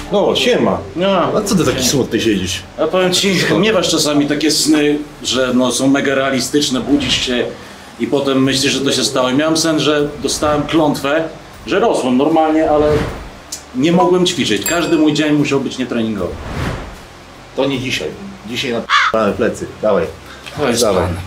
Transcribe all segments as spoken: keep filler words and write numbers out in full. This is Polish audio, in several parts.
No, siema. No. A co ty taki smutny siedzisz? A powiem ci, miewasz czasami takie sny, że no, są mega realistyczne, budzisz się i potem myślisz, że to się stało. I miałem sen, że dostałem klątwę, że rosłem normalnie, ale nie mogłem ćwiczyć. Każdy mój dzień musiał być nietreningowy. To nie dzisiaj. Dzisiaj na p***ane plecy. Dawaj. Weź Dawaj. pan.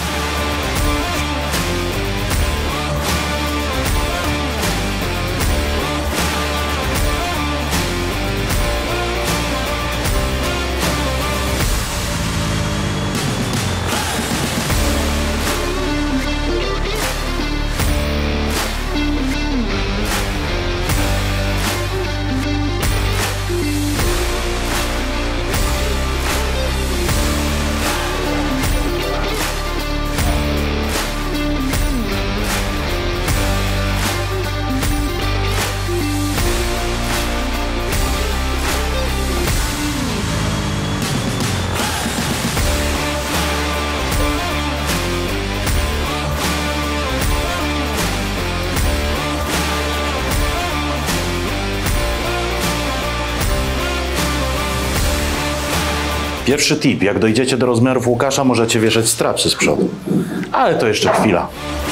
Pierwszy tip, jak dojdziecie do rozmiarów Łukasza, możecie wieszać strapsy z przodu. Ale to jeszcze chwila.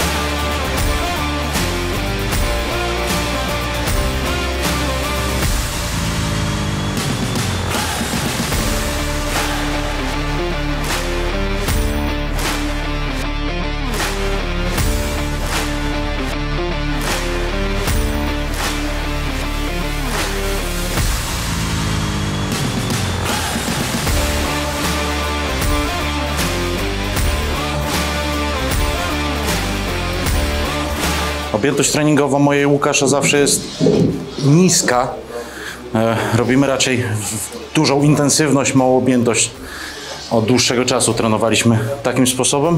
Objętość treningowa mojej Łukasza zawsze jest niska. E, robimy raczej w dużą intensywność, małą objętość. Od dłuższego czasu trenowaliśmy takim sposobem.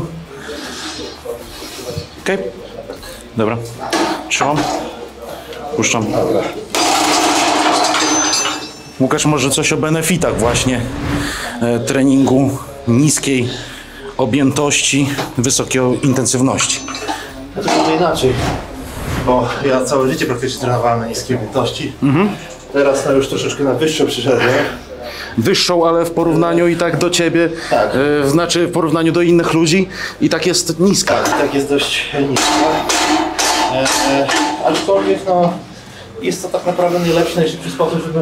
Ok? Dobra. Trzymam. Puszczam. Łukasz, może coś o benefitach właśnie e, treningu niskiej objętości, wysokiej intensywności. Ja to trochę inaczej, bo ja całe życie praktycznie trenowałem na niskiej objętości. Mhm. Teraz no, już troszeczkę na wyższą przyszedłem. Wyższą, ale w porównaniu i tak do ciebie, Tak. e, znaczy w porównaniu do innych ludzi i tak jest niska. Tak, tak jest dość niska. E, e, aczkolwiek no, jest to tak naprawdę najlepszy, najszybszy sposób, żeby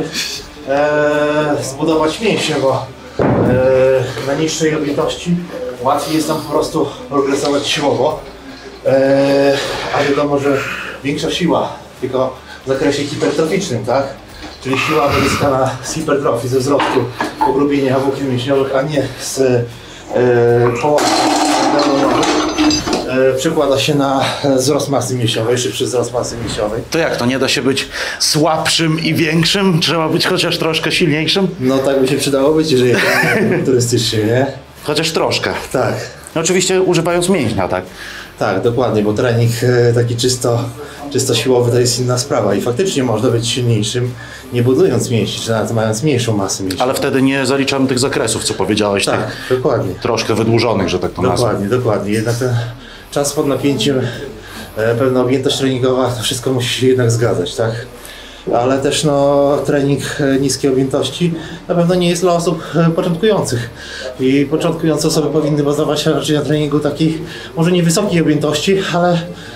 e, zbudować mięśnie, bo e, na niższej objętości łatwiej jest tam po prostu progresować siłowo. E, a wiadomo, że większa siła, tylko w zakresie hipertroficznym, tak? Czyli siła pozyskana z hipertrofii, ze wzrostu pogrubienia włókien mięśniowych, a nie z e, połamów neuronowych, e, przekłada się na wzrost masy mięśniowej, szybszy wzrost masy mięśniowej. To jak, to nie da się być słabszym i większym? Trzeba być chociaż troszkę silniejszym? No tak by się przydało być, jeżeli turystycznie, nie? Chociaż troszkę. Tak. No, oczywiście używając mięśnia, tak? Tak, dokładnie, bo trening e, taki czysto, czysto siłowy to jest inna sprawa i faktycznie można być silniejszym, nie budując mięśni, czy nawet mając mniejszą masę mięśni. Ale wtedy nie zaliczamy tych zakresów, co powiedziałeś, Tak, tych dokładnie. troszkę wydłużonych, że tak to nazwę. Dokładnie, dokładnie. Jednak ten czas pod napięciem, e, pewna objętość treningowa, to wszystko musi się jednak zgadzać, tak? Ale też no, trening e, niskiej objętości na pewno nie jest dla osób e, początkujących. I początkujące osoby powinny bazować raczej na treningu takiej, może nie wysokiej objętości, ale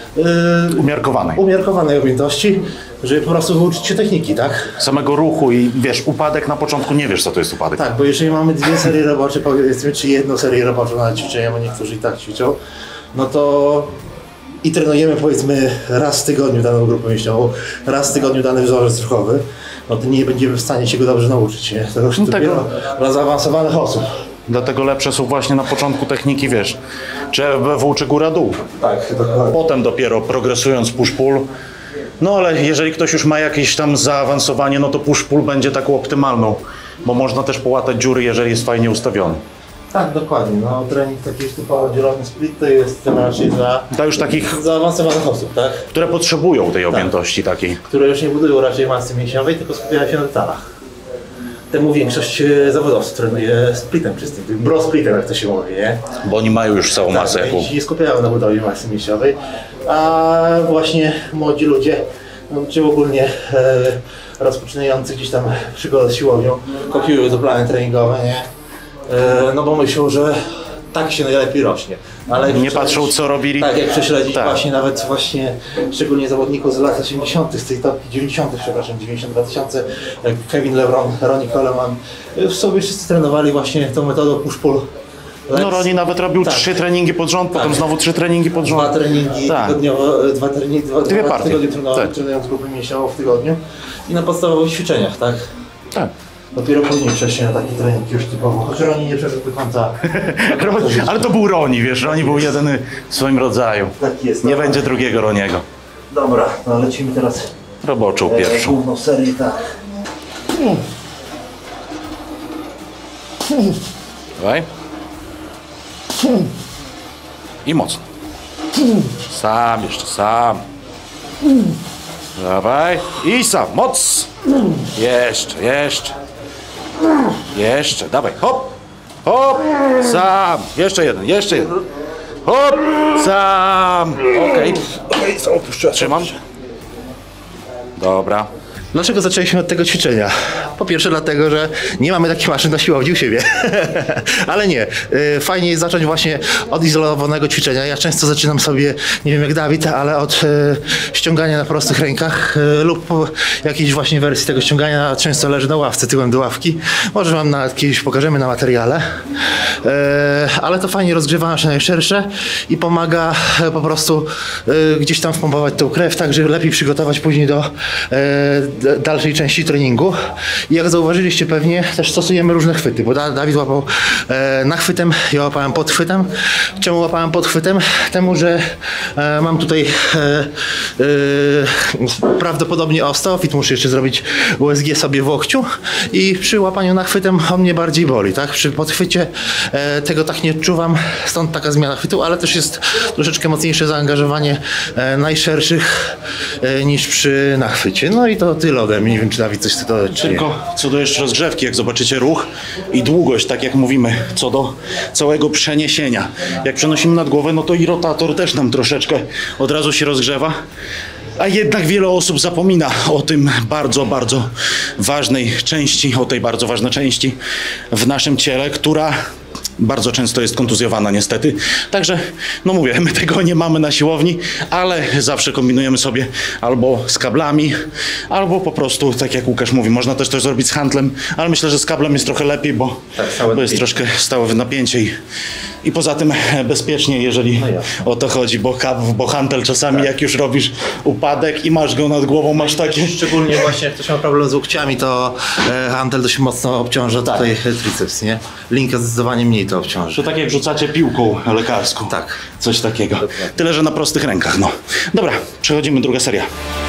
e, Umiarkowanej. umiarkowanej objętości, żeby po prostu wyuczyć się techniki, tak? Samego ruchu i wiesz, upadek na początku nie wiesz, co to jest upadek. Tak, bo jeżeli mamy dwie serie robocze, powiedzmy, czy jedną serię roboczą na ćwiczenia, bo niektórzy i tak ćwiczą, no to i trenujemy powiedzmy raz w tygodniu daną grupę mięśniową, raz w tygodniu dany wzorzec ruchowy, no to nie będziemy w stanie się go dobrze nauczyć, nie? To już No dopiero tego- dla zaawansowanych osób. Dlatego lepsze są właśnie na początku techniki, wiesz, czy F B W, czy góra-dół. Tak, dokładnie. Potem dopiero progresując push-pull. No ale jeżeli ktoś już ma jakieś tam zaawansowanie, no to push-pull będzie taką optymalną, bo można też połatać dziury, jeżeli jest fajnie ustawiony. Tak, dokładnie. No, trening taki typowo dzielony split to jest raczej dla To już takich, zaawansowanych osób, tak? które potrzebują tej objętości takiej. Które już nie budują raczej masy mięśniowej, tylko skupiają się na detalach. Temu większość e, zawodowców trenuje splitem czystym, tym bro splitem, jak to się mówi, nie? Bo oni mają już całą masę Tak, jaką. i się nie skupiają na budowie masy mięśniowej, a właśnie młodzi ludzie no, czy ogólnie e, rozpoczynający gdzieś tam przygodę z siłownią, kopiują to plany treningowe, nie? E, no bo myślą, że tak się najlepiej rośnie. Ale Nie patrzą, co robili. Tak, jak prześledzić Tak. właśnie nawet właśnie szczególnie zawodników z lat osiemdziesiątych, z tej topki dziewięćdziesiątych, przepraszam, dziewięćdziesiąt dwa tysiące, jak Kevin LeBron, Ronnie Coleman, w sobie wszyscy trenowali właśnie tą metodą push-pull. No Ronnie nawet robił Tak. trzy treningi pod rząd, potem Tak. znowu trzy treningi pod rząd. Dwa treningi Tak. tygodniowo, dwa treningi, dwa, Dwie dwa partie. tygodnie trenował, Tak. trenując grupę mięśniową w tygodniu i na podstawowych ćwiczeniach, tak? Tak. Dopiero później przeszli na taki trening już typowo, choć Ronnie nie przeszedł do końca. Ale to był Ronnie, wiesz, Ronnie był jedyny w swoim rodzaju. Tak jest. Nie dobra. będzie drugiego Roniego. Dobra, no lecimy teraz Roboczą e, pierwszą. główną serię, tak. Dawaj. I mocno. Sam, jeszcze sam. Dawaj. I sam, moc. Jeszcze, jeszcze. Jeszcze, dawaj, hop. Hop, sam. Jeszcze jeden, jeszcze jeden. Hop, sam. Okej. Okay. Trzymam. Dobra. Dlaczego zaczęliśmy od tego ćwiczenia? Po pierwsze dlatego, że nie mamy takich maszyn na siłowni u siebie. Ale nie. Y, Fajnie jest zacząć właśnie od izolowanego ćwiczenia. Ja często zaczynam sobie, nie wiem jak Dawid, ale od y, ściągania na prostych rękach y, lub jakiejś właśnie wersji tego ściągania. Często leży na ławce, tyłem do ławki. Może wam nawet kiedyś pokażemy na materiale. Y, ale to fajnie rozgrzewa nasze najszersze i pomaga y, po prostu y, gdzieś tam wpompować tą krew, tak żeby lepiej przygotować później do y, dalszej części treningu. I jak zauważyliście pewnie, też stosujemy różne chwyty, bo Da- Dawid łapał e, nachwytem, ja łapałem podchwytem. Czemu łapałem podchwytem? Temu, że e, mam tutaj e, e, prawdopodobnie osteofit, muszę jeszcze zrobić U S G sobie w łokciu i przy łapaniu nachwytem on mnie bardziej boli, tak? Przy podchwycie e, tego tak nie odczuwam, stąd taka zmiana chwytu, ale też jest troszeczkę mocniejsze zaangażowanie e, najszerszych e, niż przy nachwycie. No i to tyle ode mnie. Nie wiem, czy Dawid coś chce dodać, czy nie. Tylko co do jeszcze rozgrzewki, jak zobaczycie ruch i długość, tak jak mówimy, co do całego przeniesienia. Jak przenosimy nad głowę, no to i rotator też nam troszeczkę od razu się rozgrzewa. A jednak wiele osób zapomina o tym bardzo, bardzo ważnej części, o tej bardzo ważnej części w naszym ciele, która bardzo często jest kontuzjowana niestety. Także, no mówię, my tego nie mamy na siłowni, ale zawsze kombinujemy sobie albo z kablami, albo po prostu, tak jak Łukasz mówi, można też to zrobić z handlem, ale myślę, że z kablem jest trochę lepiej, bo, Tak, stałe bo jest napięcie. troszkę stałe napięcie i, i poza tym bezpiecznie, jeżeli No jasne. o to chodzi, bo, kab- bo handel czasami jak już robisz upadek i masz go nad głową, masz takie... Szczególnie właśnie jak ktoś ma problem z łokciami, to e, handel dość mocno obciąża tutaj triceps, nie? Linka zdecydowanie mniej to obciąży. To tak jak rzucacie piłką lekarską. Tak. Coś takiego. Tyle, że na prostych rękach, no. Dobra, przechodzimy, druga seria.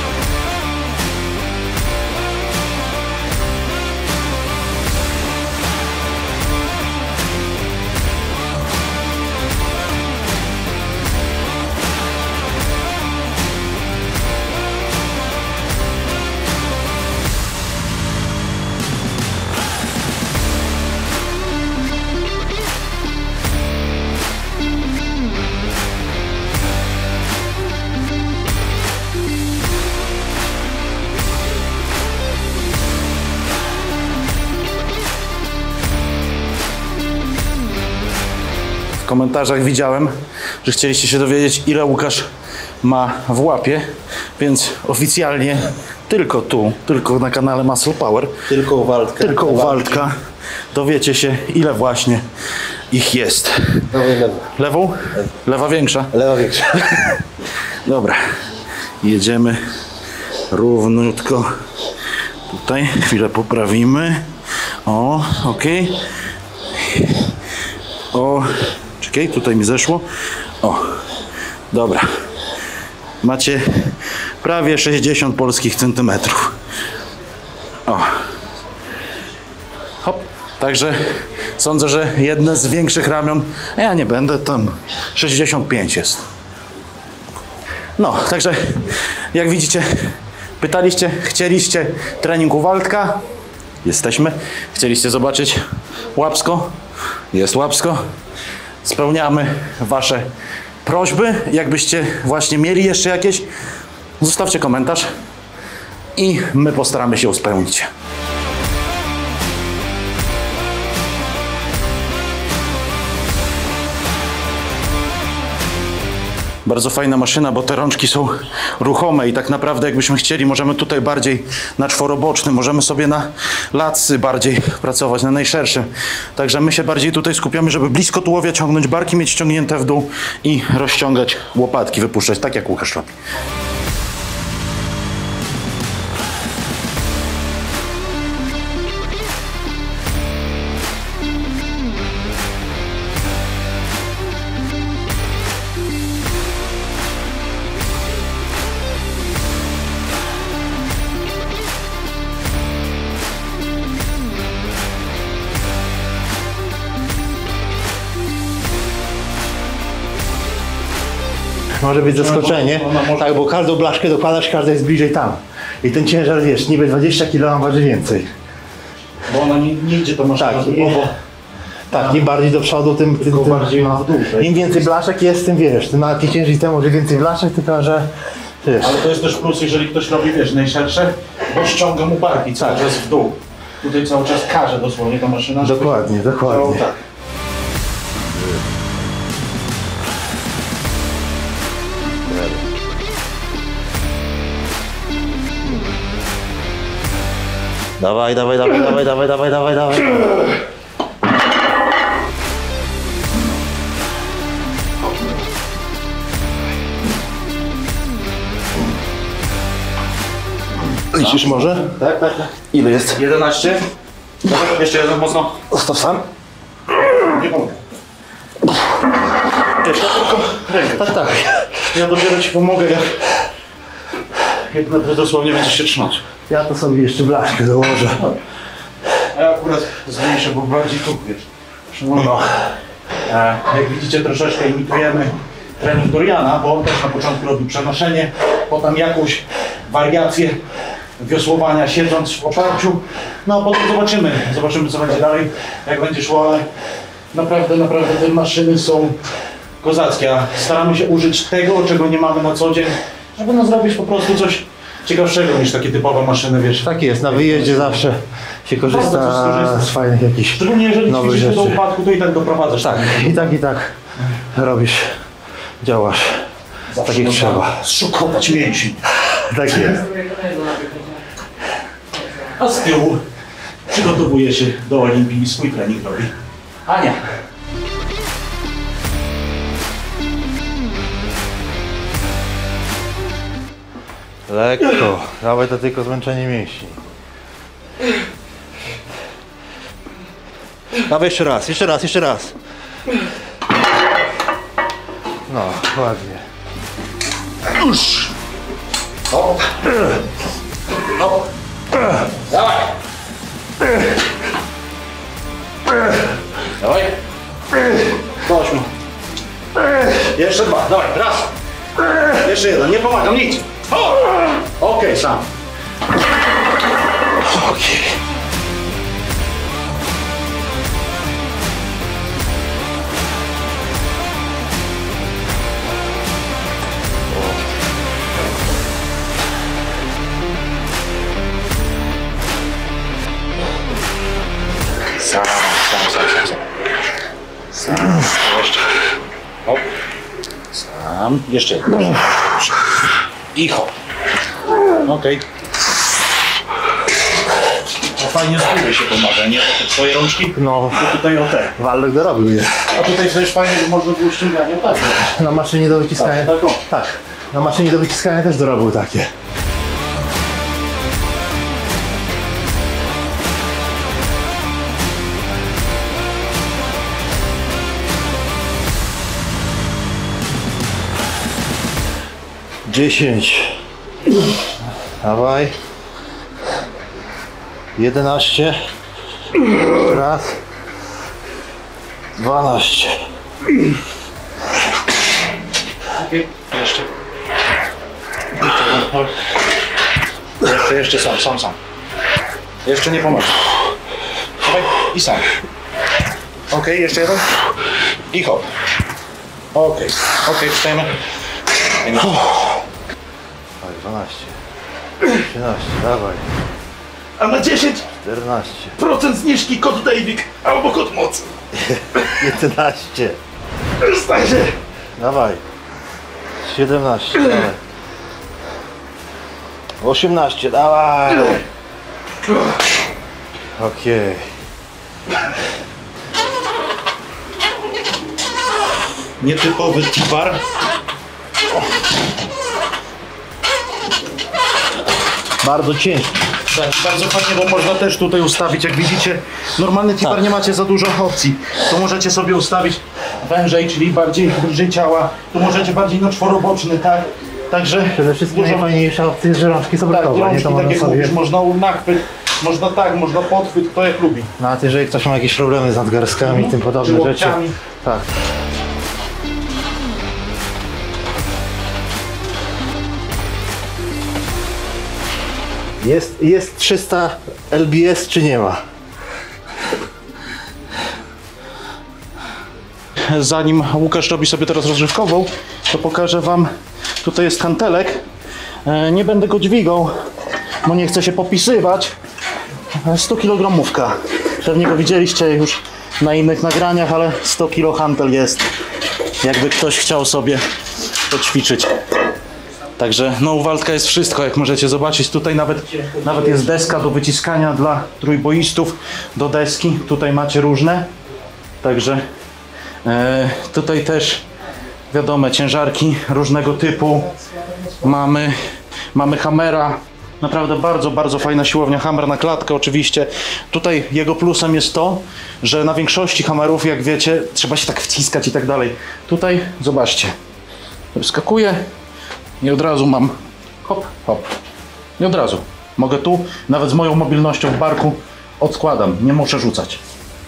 W komentarzach widziałem, że chcieliście się dowiedzieć, ile Łukasz ma w łapie, więc oficjalnie tylko tu, tylko na kanale Muscle Power, Tylko u Waldka. tylko u Waldka dowiecie się, ile właśnie ich jest. Dawaj lewo. Lewą? Lewa większa? Lewa większa. Dobra, jedziemy równiutko. Tutaj chwilę poprawimy. O, okej. O, czekaj, tutaj mi zeszło. O, dobra. Macie prawie sześćdziesiąt polskich centymetrów. O. Hop. Także sądzę, że jedne z większych ramion, ja nie będę, tam sześćdziesiąt pięć jest. No, także jak widzicie, pytaliście, chcieliście treningu Waldka, jesteśmy. Chcieliście zobaczyć łapsko, jest łapsko. Spełniamy wasze prośby. Jakbyście właśnie mieli jeszcze jakieś, zostawcie komentarz. i my postaramy się ją spełnić. Bardzo fajna maszyna, bo te rączki są ruchome i tak naprawdę jakbyśmy chcieli, możemy tutaj bardziej na czworobocznym, możemy sobie na latcy bardziej pracować, na najszerszym. Także my się bardziej tutaj skupiamy, żeby blisko tułowia ciągnąć barki, mieć ściągnięte w dół i rozciągać łopatki, wypuszczać, tak jak Łukasz robi. Może być zaskoczenie, tak, bo każdą blaszkę dokładasz, każda jest bliżej tam. I ten ciężar, wiesz, niby dwadzieścia kilogramów waży więcej. Bo ona nie, nie idzie to maszyna Tak, tylko, i, bo tak, im bardziej do przodu, tym, tym, tym bardziej no, w dół, tak? im więcej blaszek jest, tym wiesz, tym nawet nie ciężej temu, może więcej blaszek, tylko że wiesz. Ale to jest też plus, jeżeli ktoś robi, wiesz, najszersze, bo ściąga mu barki cały czas w dół. Tutaj cały czas każe dosłownie ta maszyna. żeby- Dokładnie, dokładnie. No, tak. Dawaj, dawaj, dawaj, dawaj, dawaj, dawaj, dawaj, dawaj. Liczysz może? Tak, tak, tak. Ile jest? jedenaście. Dobra, jeszcze jeden mocno. Zostaw sam. Nie pomogę. Wiesz, ja tylko rękę. Tak, tak. Ja dopiero ci pomogę, jak, jak naprawdę dosłownie będziesz się trzymać. Ja to sobie jeszcze blaszkę założę. A ja akurat zmniejszę, bo bardziej tu, wiesz. No. E, jak widzicie, troszeczkę imitujemy trening Doriana, bo on też na początku robił przenoszenie, potem jakąś wariację wiosłowania siedząc w oparciu. No a potem zobaczymy, zobaczymy co będzie dalej, jak będzie szło, ale naprawdę, naprawdę te maszyny są kozackie. A staramy się użyć tego, czego nie mamy na co dzień, żeby no zrobić po prostu coś ciekawszego niż takie typowe maszyny, wiesz. Tak jest, na wyjeździe zawsze się korzysta korzysta. z fajnych jakichś Szczególnie jeżeli nowych ćwiczysz do rzeczy. upadku, to i tak doprowadzasz. Tak, i tak, i tak robisz, działasz tak jak trzeba. Zszokować mięsień. Tak jest. A z tyłu przygotowuje się do Olimpii i swój trening robi Ania. Lekko, dawaj to tylko zmęczenie mięśni. Dawaj jeszcze raz, jeszcze raz, jeszcze raz. No, ładnie. Już! No. No. Dawaj! Dawaj! Do ośmiu. Jeszcze dwa, dawaj, raz! Jeszcze jeden, nie pomagam, nic! O! Okej, sam. Okej. Sam, sam, sam, sam. Sam. Sam. Jeszcze. Hop. Sam. Jeszcze jeden. I hop. Okej. To fajnie z góry się pomaga, nie? Te twoje rączki? No, To tutaj o te. Waldek dorobił je. A tutaj też fajnie, że można było ściąganie tak. Na maszynie do wyciskania. Tak, tak, o. Tak, na maszynie do wyciskania też dorobił takie. Dziesięć. Dawaj. Jedenaście. Raz. Dwanaście. Okej, jeszcze. Jeszcze, jeszcze sam, sam, sam. Jeszcze nie pomoże. Dawaj i sam. Okej, jeszcze jeden. I hop. Okej, okej, wstajemy. dwanaście. trzynaście, dawaj. A na dziesięć czternaście. procent zniżki kod Dejwik albo kod mocy. jedenaście. Stań się. Dawaj. siedemnaście, dawaj. osiemnaście, dawaj. Okej. Nietypowy T-bar. Bardzo ciężki. Tak, bardzo fajnie, bo można też tutaj ustawić, jak widzicie, normalny T-bar Tak. nie macie za dużo opcji. Tu możecie sobie ustawić wężej, czyli bardziej bliżej ciała, tu możecie bardziej na czworoboczny, tak? Także Przede wszystkim dużo- najfajniejsza opcja jest, że rączki są tak, gotowe, nie? rączki, To tak można jak sobie... mówisz, można nachwyt, można tak, można podchwyt, kto jak lubi. Nawet jeżeli ktoś ma jakieś problemy z nadgarstkami i tym Czy podobne rzeczy. łokciami. Tak. Jest, jest trzysta L B S czy nie ma? Zanim Łukasz robi sobie teraz rozgrzewkową, to pokażę wam, tutaj jest kantelek. E, Nie będę go dźwigał, bo nie chcę się popisywać. E, sto kilogramówka. Pewnie go widzieliście już na innych nagraniach, ale sto kilo hantel jest. Jakby ktoś chciał sobie poćwiczyć. Także no u Waldka jest wszystko, jak możecie zobaczyć. Tutaj nawet, nawet jest deska do wyciskania dla trójboistów do deski. Tutaj macie różne. Także e, tutaj też wiadomo, ciężarki różnego typu. Mamy, mamy hammera. Naprawdę bardzo, bardzo fajna siłownia. Hammer na klatkę oczywiście. Tutaj jego plusem jest to, że na większości hammerów, jak wiecie, trzeba się tak wciskać i tak dalej. Tutaj zobaczcie. Wskakuję i od razu mam hop, hop. I od razu. Mogę tu, nawet z moją mobilnością w barku, odkładam. Nie muszę rzucać.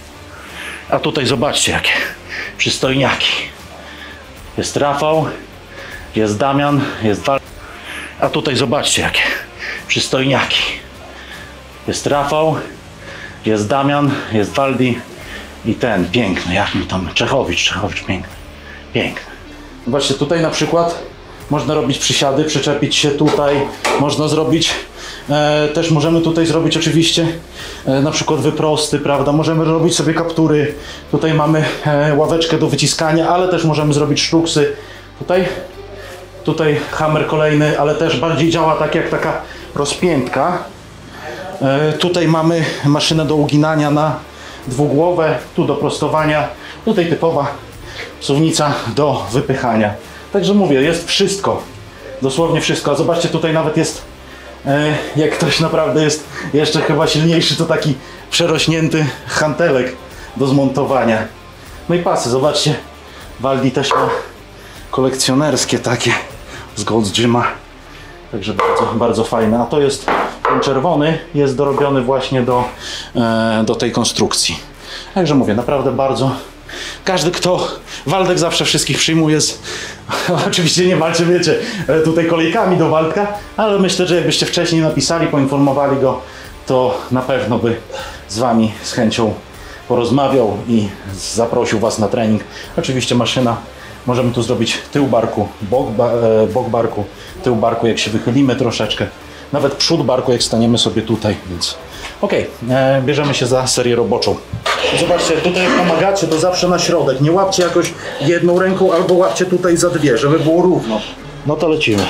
A tutaj zobaczcie, jakie przystojniaki. Jest Rafał, jest Damian, jest Wal... A tutaj zobaczcie, jakie przystojniaki. Jest Rafał, jest Damian, jest Waldi i ten piękny, jak mi tam, Czechowicz, Czechowicz piękny, piękny. Zobaczcie, tutaj na przykład można robić przysiady, przyczepić się tutaj, można zrobić, e, też możemy tutaj zrobić oczywiście e, na przykład wyprosty, prawda, możemy robić sobie kaptury, tutaj mamy e, ławeczkę do wyciskania, ale też możemy zrobić sztuksy, tutaj, tutaj hammer kolejny, ale też bardziej działa tak jak taka rozpiętka, e, tutaj mamy maszynę do uginania na dwugłowę, tu do prostowania, tutaj typowa suwnica do wypychania. Także mówię, jest wszystko, dosłownie wszystko. A zobaczcie, tutaj nawet jest, e, jak ktoś naprawdę jest jeszcze chyba silniejszy, to taki przerośnięty hantelek do zmontowania. No i pasy, zobaczcie, Waldi też ma kolekcjonerskie takie z Gold's Gyma. Także bardzo, bardzo fajne. A to jest ten czerwony, jest dorobiony właśnie do, e, do tej konstrukcji. Także mówię, naprawdę bardzo. Każdy kto, Waldek zawsze wszystkich przyjmuje z, oczywiście nie walczy, wiecie, tutaj kolejkami do Waldka, ale myślę, że jakbyście wcześniej napisali, poinformowali go, to na pewno by z wami z chęcią porozmawiał i zaprosił was na trening. Oczywiście maszyna, możemy tu zrobić tył barku, bok, ba, bok barku, tył barku jak się wychylimy troszeczkę, nawet przód barku jak staniemy sobie tutaj, więc okej, okay, bierzemy się za serię roboczą. Zobaczcie, tutaj jak pomagacie, to zawsze na środek. Nie łapcie jakoś jedną ręką, albo łapcie tutaj za dwie, żeby było równo. No to lecimy.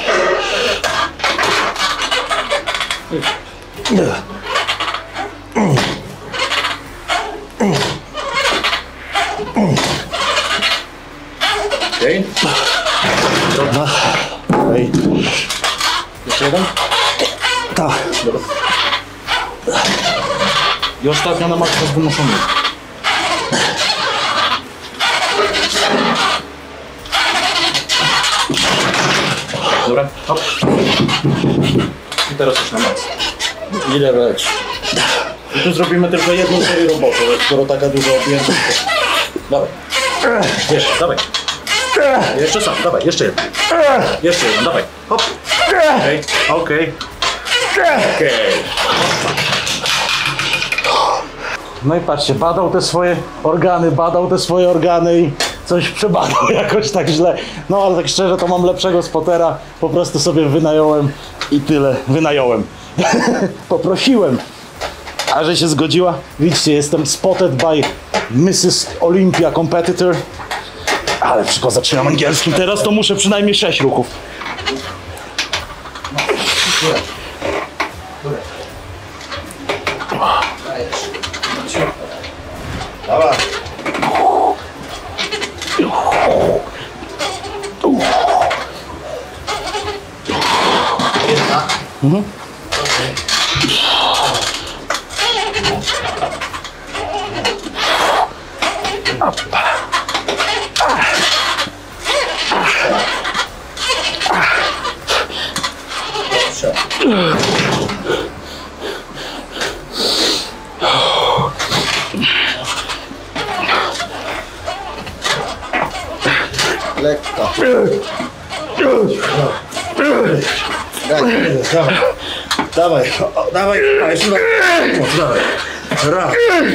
Okej. Dobra. Ej. Jeszcze jeden? Tak. Dobra. I ostatnia na maksa z wymuszonym. Dobra, hop. I teraz już na maksa. Ile leci? I tu zrobimy tylko jedną serię roboczą, skoro taka duża objętość. Dawaj. Jeszcze, dawaj. Jeszcze sam, dawaj, jeszcze jeden. Jeszcze jeden, dawaj. Hop. Okej, okej. Okej. No i patrzcie, badał te swoje organy, badał te swoje organy i coś przebadał jakoś tak źle. No ale tak szczerze to mam lepszego spotera, po prostu sobie wynająłem i tyle. Wynająłem. Poprosiłem. A że się zgodziła, widzicie, jestem spotted by missus Olympia Competitor. Ale tylko zaczynam angielskim teraz, to muszę przynajmniej sześć ruchów. Dobra. Jedna. Mhm. Lekko. Dawaj, dawaj, o, dawaj, a jeszcze raz. Dawaj. Raz.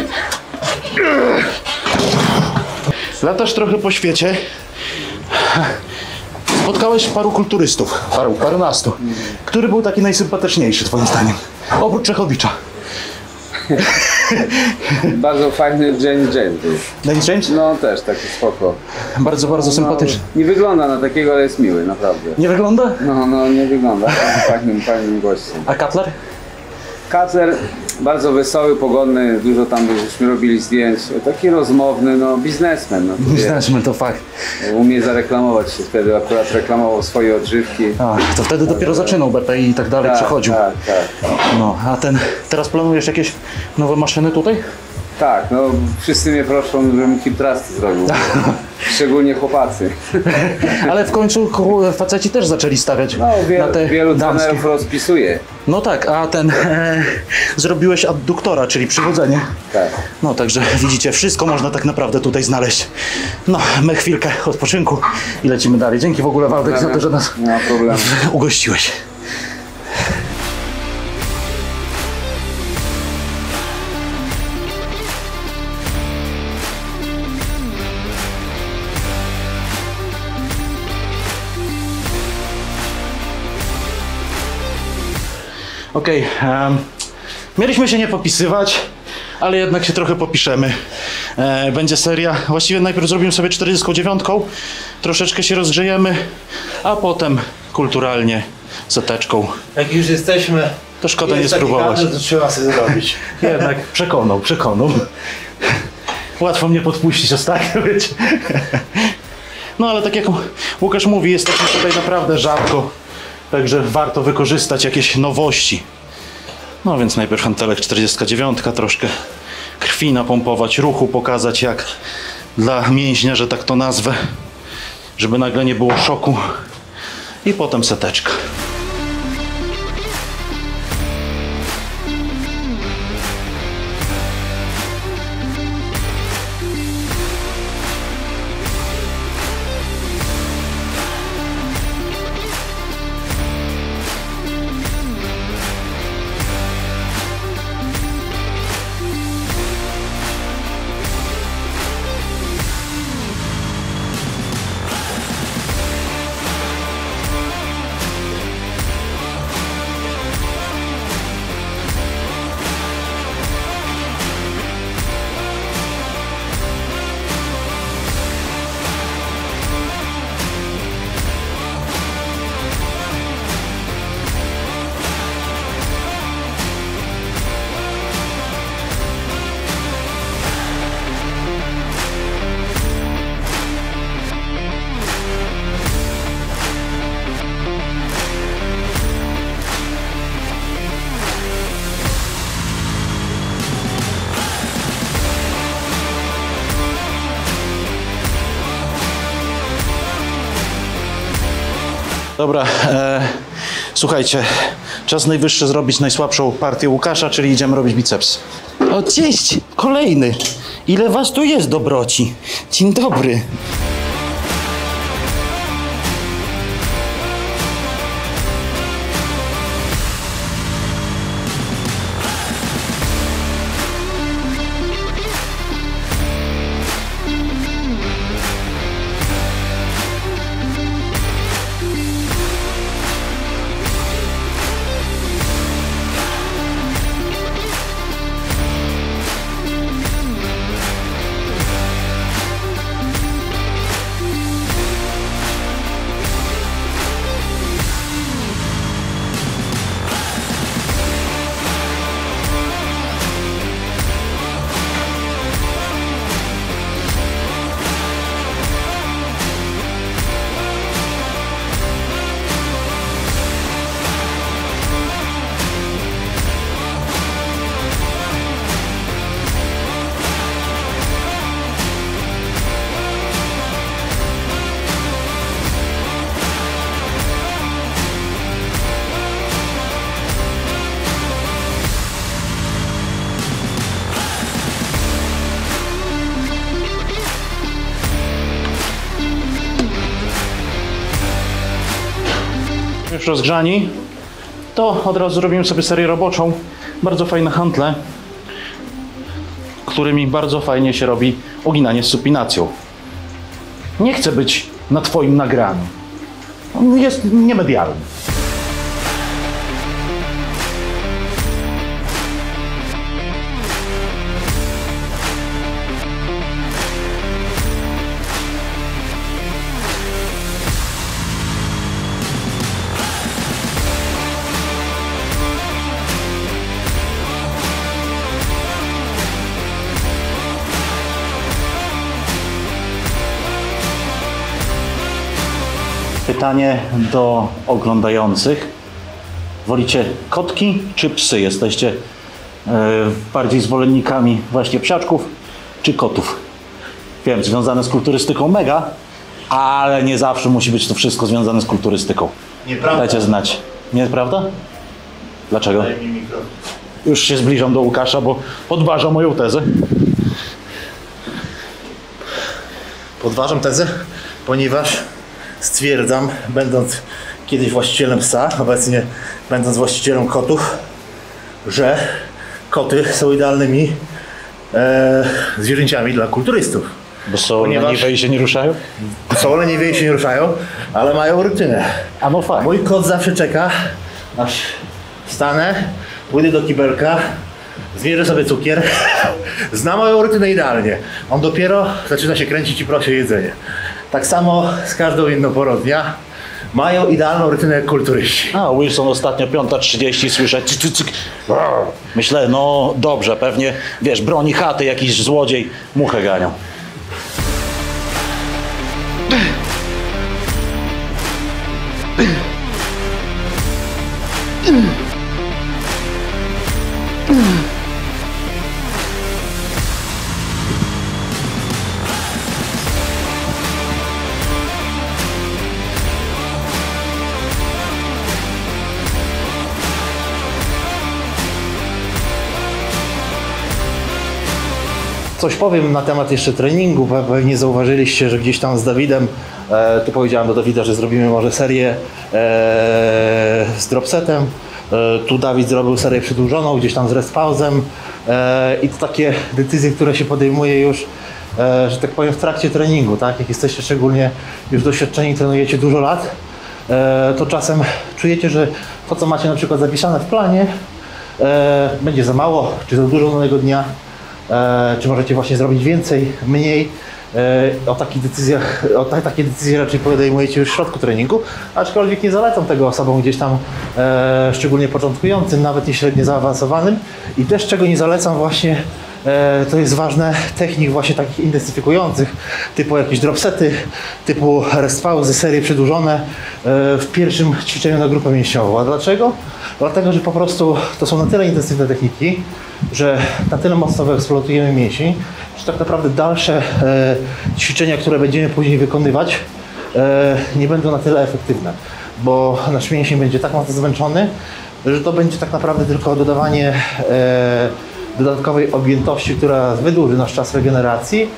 Latasz trochę po świecie. Spotkałeś paru kulturystów, paru, parunastu. Który był taki najsympatyczniejszy twoim zdaniem? Oprócz Czechowicza. Bardzo fajny James James był. Dennis James? No też taki spoko. Bardzo, bardzo sympatyczny. No, nie wygląda na takiego, ale jest miły, naprawdę. Nie wygląda? No, no nie wygląda. Fajnym, fajnym gościem. A Cutler? Kacler bardzo wesoły, pogodny, dużo tam żeśmy robili zdjęć. Taki rozmowny, no biznesmen. No, to Biznesmen to fakt. wie, umie zareklamować się, wtedy akurat reklamował swoje odżywki. A, to wtedy dopiero zaczynał B P I i tak dalej, Tak, przechodził. tak, tak. No, a ten, teraz planujesz jakieś nowe maszyny tutaj? Tak, no wszyscy mnie proszą, żebym hip thrusty zrobił. Szczególnie chłopacy. Ale w końcu ku- faceci też zaczęli stawiać No, wie, na te wielu damskie. trenerów rozpisuje. No tak, a ten e, zrobiłeś adduktora, czyli przychodzenie. Tak. No także widzicie, wszystko można tak naprawdę tutaj znaleźć. No, my chwilkę odpoczynku i lecimy dalej. Dzięki w ogóle, Waldek, za to, że nas Nie ma problemu. ugościłeś. Okej, em, mieliśmy się nie popisywać, ale jednak się trochę popiszemy. E, będzie seria, właściwie najpierw zrobimy sobie czterdziestką dziewiątką, troszeczkę się rozgrzejemy, a potem kulturalnie seteczką. Jak już jesteśmy, To szkoda nie jest taki spróbować. kadr, to trzeba sobie zrobić. Jednak przekonał, przekonał. Łatwo mnie podpuścić ostatnio, wiecie. No ale tak jak Łukasz mówi, jesteśmy tutaj naprawdę rzadko, także warto wykorzystać jakieś nowości. No więc najpierw hantelek czterdziestka dziewiątka, troszkę krwi napompować, ruchu pokazać jak dla mięśnia, że tak to nazwę, żeby nagle nie było szoku. I potem seteczka. Dobra, e, słuchajcie, czas najwyższy zrobić najsłabszą partię Łukasza, czyli idziemy robić biceps. O, cześć, kolejny. Ile was tu jest, dobroci? Dzień dobry. już rozgrzani, to od razu zrobimy sobie serię roboczą. Bardzo fajne hantle, którymi bardzo fajnie się robi uginanie z supinacją. Nie chcę być na twoim nagraniu. On jest niemedialny. Pytanie do oglądających. Wolicie kotki czy psy? Jesteście yy, bardziej zwolennikami właśnie psiaczków czy kotów? Wiem, związane z kulturystyką mega, ale nie zawsze musi być to wszystko związane z kulturystyką. Nieprawda. Dajcie znać. Nieprawda? Dlaczego? Daj mi mikro. Już się zbliżam do Łukasza, bo podważa moją tezę. Podważam tezę, ponieważ stwierdzam, będąc kiedyś właścicielem psa, obecnie będąc właścicielem kotów, że koty są idealnymi e, zwierzęciami dla kulturystów. Bo są Ponieważ- leniwe i się nie ruszają? Są leniwie i się nie ruszają, ale mają rutynę. A no fajnie. Mój kot zawsze czeka, aż wstanę, pójdę do kibelka, zmierzę sobie cukier, zna moją rutynę idealnie. On dopiero zaczyna się kręcić i prosi o jedzenie. Tak samo z każdą inną porą dnia. Mają idealną rutynę jak kulturyści. A, Wilson ostatnio piąta trzydzieści, słyszę cyk, cyk, cyk. Myślę, no dobrze, pewnie, wiesz, broni chaty, jakiś złodziej, muchę ganią. Coś powiem na temat jeszcze treningu. Pe- Pewnie zauważyliście, że gdzieś tam z Dawidem, e, tu powiedziałem do Dawida, że zrobimy może serię e, z dropsetem. E, tu Dawid zrobił serię przedłużoną, gdzieś tam z rest pauzem. E, I to takie decyzje, które się podejmuje już, e, że tak powiem, w trakcie treningu, tak? Jak jesteście szczególnie już doświadczeni, trenujecie dużo lat, e, to czasem czujecie, że to, co macie na przykład zapisane w planie, e, będzie za mało, czy za dużo danego dnia. E, czy możecie właśnie zrobić więcej, mniej. E, o takich decyzjach, o ta, takie decyzje raczej podejmujecie już w środku treningu, aczkolwiek nie zalecam tego osobom gdzieś tam, e, szczególnie początkującym, nawet nie średnio zaawansowanym. I też czego nie zalecam właśnie, e, to jest ważne, technik właśnie takich intensyfikujących, typu jakieś dropsety, typu rest pauzy, serie przedłużone e, w pierwszym ćwiczeniu na grupę mięśniową. A dlaczego? Dlatego, że po prostu to są na tyle intensywne techniki, że na tyle mocno wyeksploatujemy mięsień, że tak naprawdę dalsze e, ćwiczenia, które będziemy później wykonywać, e, nie będą na tyle efektywne, bo nasz mięsień będzie tak mocno zmęczony, że to będzie tak naprawdę tylko dodawanie e, dodatkowej objętości, która wydłuży nasz czas regeneracji,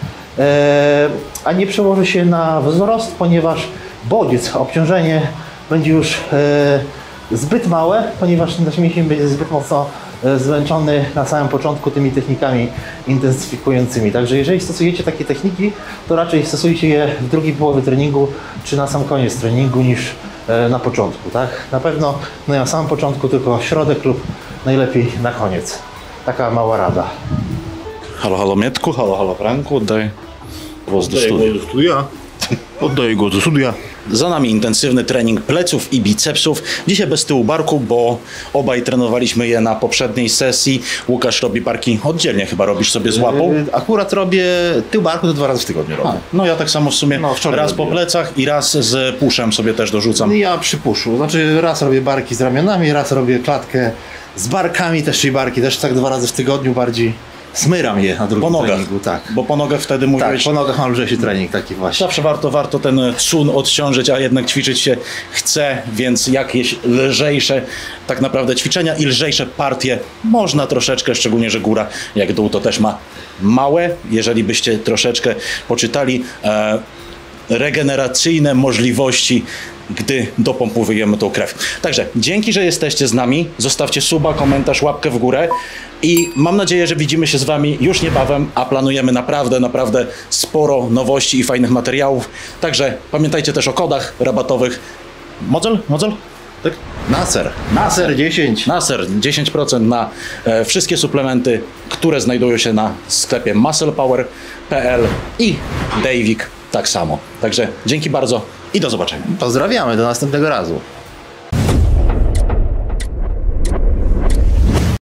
e, a nie przełoży się na wzrost, ponieważ bodziec, obciążenie będzie już e, zbyt małe, ponieważ nasz mięsień będzie zbyt mocno e, zmęczony na samym początku tymi technikami intensyfikującymi. Także jeżeli stosujecie takie techniki, to raczej stosujcie je w drugiej połowie treningu, czy na sam koniec treningu niż e, na początku. Tak? Na pewno no, na samym początku tylko środek lub najlepiej na koniec. Taka mała rada. Halo, halo Mietku, halo, halo Franku, oddaj głos do studia. do studia. Oddaję go do studia. Za nami intensywny trening pleców i bicepsów. Dzisiaj bez tyłu barku, bo obaj trenowaliśmy je na poprzedniej sesji. Łukasz robi barki oddzielnie, chyba robisz sobie z łapą. Yy, Akurat robię tył barku to dwa razy w tygodniu robię. A, no ja tak samo w sumie No, wczoraj raz po robiłem. plecach i raz z puszem sobie też dorzucam. Ja przy puszu, znaczy raz robię barki z ramionami, raz robię klatkę z barkami, też czyli barki też tak dwa razy w tygodniu bardziej smyram je na drugim Po nogach, treningu. Tak, bo po nogach wtedy tak, mówiłeś, po nogach mam lżejszy trening taki właśnie. zawsze warto, warto ten cun odciążyć, a jednak ćwiczyć się chce, więc jakieś lżejsze tak naprawdę ćwiczenia i lżejsze partie można troszeczkę, szczególnie, że góra jak dół to też ma małe. Jeżeli byście troszeczkę poczytali, e, regeneracyjne możliwości, gdy dopompujemy tą krew. Także dzięki, że jesteście z nami. Zostawcie suba, komentarz, łapkę w górę i mam nadzieję, że widzimy się z wami już niebawem, a planujemy naprawdę, naprawdę sporo nowości i fajnych materiałów. Także pamiętajcie też o kodach rabatowych. Modzel? Modzel? Tak? Naser. Naser dziesięć. Naser dziesięć procent na e, wszystkie suplementy, które znajdują się na sklepie muscle power kropka p l i Davik tak samo. Także dzięki bardzo i do zobaczenia. Pozdrawiamy, do następnego razu.